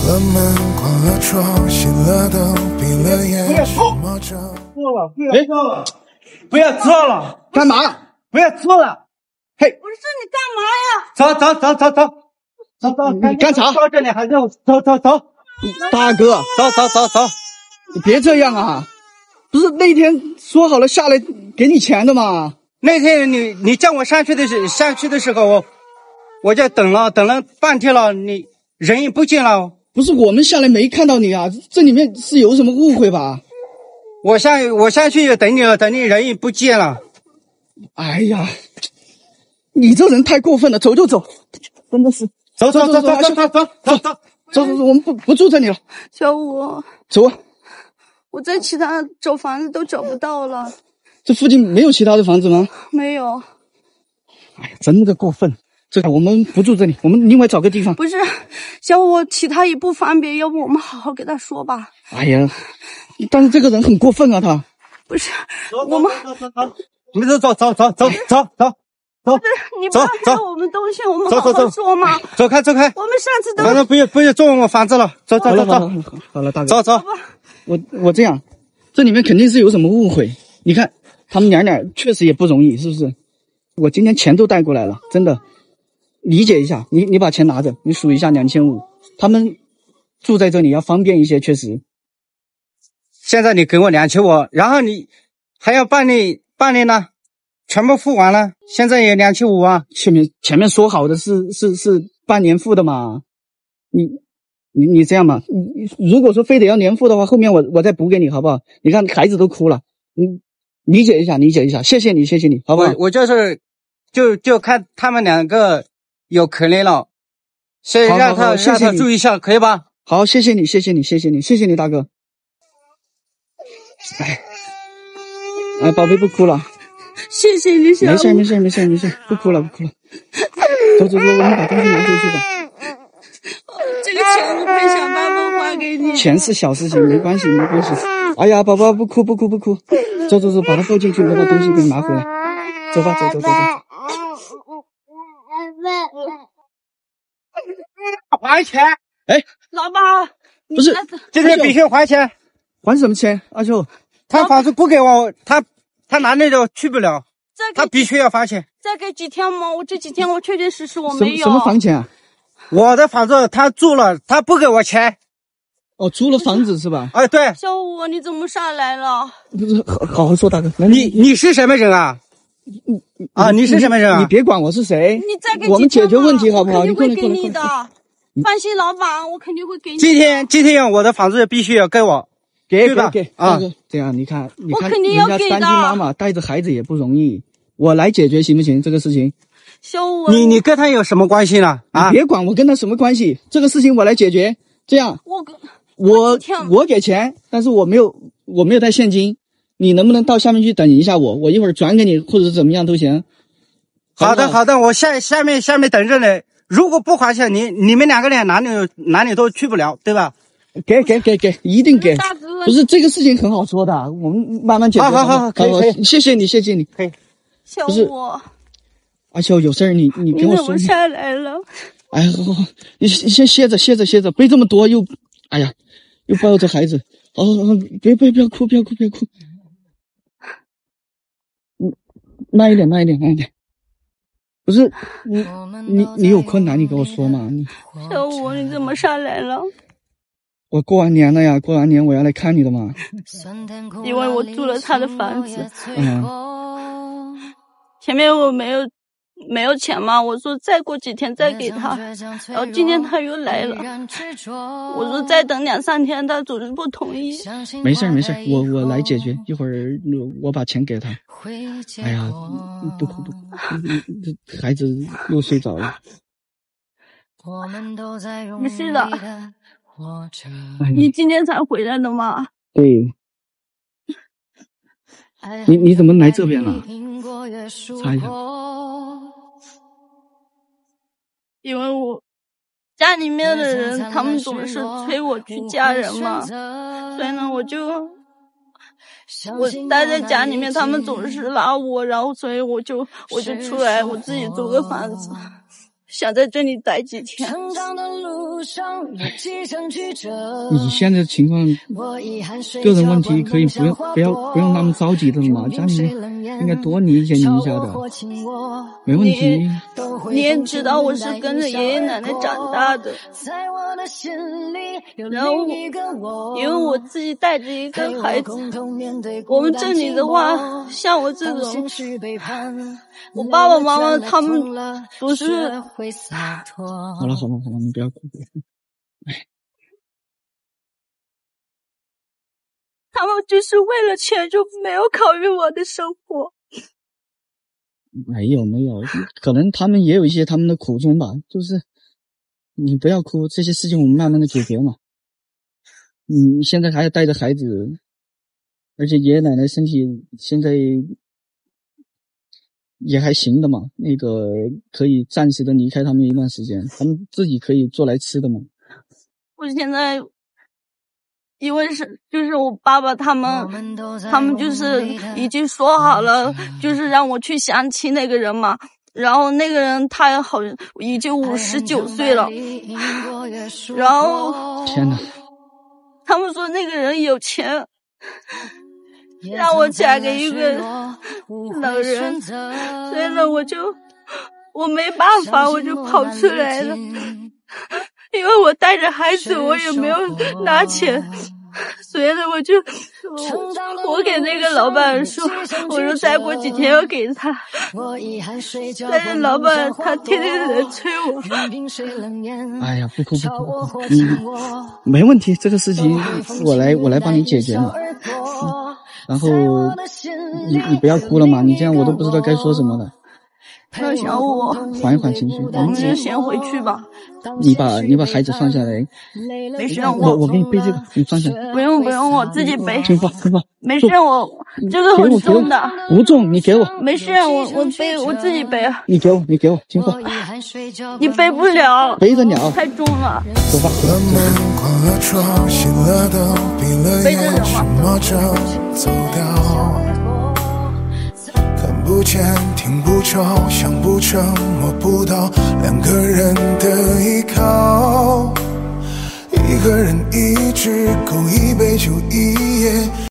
了门，关了窗，熄了灯，闭了眼，什么着？ 错了，不要错了，不要错了， 干嘛？ 不要错了。嘿， 我说你干嘛呀？ 走， 你干啥？ 到这里还是走。 大哥， 走， 你别这样啊！不是那天说好了下来给你钱的吗？ 那天你叫我上去的时候，我就等了半天了，你人也不见了。 不是我们下来没看到你啊，这里面是有什么误会吧？ 我下去也等你了，等你人也不见了。 哎呀，你这人太过分了，走就走，真的是。走，我们不住这里了。 小五， 走啊！ 我在其他找房子都找不到了。 这附近没有其他的房子吗？ 没有。 哎呀，真的过分！这个我们不住这里，我们另外找个地方。 不是，小五，其他也不方便，要不我们好好跟他说吧。 哎呀，但是这个人很过分啊，他。 不是，我们你们走。 不是，你不要害我们东西，我们好好说嘛。 走开。 我们上次都反正不要撞我房子了。走。 好了，大哥。 走。 我这样，这里面肯定是有什么误会。你看他们娘俩确实也不容易，是不是？我今天钱都带过来了，真的，理解一下。你把钱拿着，你数一下2500。他们住在这里要方便一些，确实。 现在你给我2500，然后你还要办理呢，全部付完了，现在也2500啊。 前面说好的是半年付的嘛。你这样嘛，如果说非得要年付的话，后面我再补给你好不好？你看孩子都哭了，你理解一下，谢谢你，好不好？ 我就是就看他们两个有可怜了，所以让他注意一下，可以吧？ 好，谢谢你，大哥。哎，宝贝不哭了， 谢谢你，小五。 没事，不哭了。走，我们把东西拿回去吧。 这个钱我会想办法还给你。 钱是小事情，没关系。哎呀，宝宝不哭。走，把它放进去，我把东西给你拿回来。走吧。 还钱？ 哎， 老板， 不是， 今天必须还钱。 还什么钱？阿秀， 他房子不给我，他哪里都去不了，他必须要还钱。 再给几天吗？我这几天我确确实我没有。 什么房钱啊？ 我的房子他租了，他不给我钱。 哦，租了房子是吧？ 哎，对。 小五，你怎么上来了？ 不是，好好说，大哥。 你是什么人啊？你是什么人啊？ 你别管我是谁。 你再给我们解决问题好不好？ 我肯定会给你的。放心，老板，我肯定会给你。 今天我的房子必须要给我。 给啊！ 这样你看， 我肯定要给的。 人家单亲妈妈带着孩子也不容易，我来解决行不行？这个事情。 小五， 你跟他有什么关系呢？啊！ 别管我跟他什么关系，这个事情我来解决。这样，我给钱，但是我没有带现金，你能不能到下面去等一下我一会儿转给你，或者是怎么样都行。 好的，我下面等着你。如果不还钱，你们两个人哪里都去不了，对吧？ 给，一定给。不是这个事情很好说的，我们慢慢解决。 好，可以。 谢谢你。 可以。 小五， 阿秋有事儿你跟我说。 你怎么下来了？ 哎呀，好，你先歇着，背这么多又抱着孩子。好，别哭。慢一点。不是你有困难你跟我说嘛。 小五，你怎么上来了？ 我过完年了呀，我要来看你的嘛。 因为我租了他的房子。前面我没有钱嘛，我说再过几天再给他，然后今天他又来了，我说再等2-3天，他总是不同意。 没事，我来解决，一会儿我把钱给他。哎呀，不哭，孩子又睡着了。 没事的。你今天才回来的吗？ 对。你怎么来这边了？擦一下。 因为我家里面的人他们总是催我去嫁人嘛，所以呢我待在家里面，他们总是拉我，然后所以我就出来，我自己租个房子。 想在这里待几天。 你现在情况，个人问题可以不用那么着急的嘛，家里应该多理解你一下的，没问题。 你也知道我是跟着爷爷奶奶长大的，然后因为我自己带着一个孩子，我们这里的话，像我这种，我爸爸妈妈他们都是。 好了，你不要哭。 他们就是为了钱，就没有考虑我的生活。 没有，可能他们也有一些他们的苦衷吧。就是你不要哭，这些事情我们慢慢的解决嘛。现在还要带着孩子，而且爷爷奶奶身体现在也还行的嘛，那个可以暂时的离开他们一段时间，他们自己可以做来吃的嘛。 我现在因为就是我爸爸他们就是已经说好了，就是让我去相亲那个人嘛，然后那个人他好像已经59岁了，然后天哪， 他们说那个人有钱，让我嫁给一个老人，所以呢我没办法，我就跑出来了。因为我带着孩子，我也没有拿钱，所以呢，我给那个老板说，我说再过几天要给他，但是老板他天天在催我。 哎呀，不哭，没问题，这个事情我来帮你解决嘛。然后你不要哭了嘛，你这样我都不知道该说什么了。 那想我缓一缓情绪， 你就先回去吧。 你把孩子放下来。 没事， 我给你背这个，你放下。 不用，我自己背。 听话。 没事，我这个很重的。 不重，你给我。 没事，我背，我自己背。 你给我，听话。 你背不了。 背得了。 太重了。 走吧。 背着什么？看不见，听不着，想不成，摸不到，两个人的依靠，一个人一只狗，一杯酒，一夜。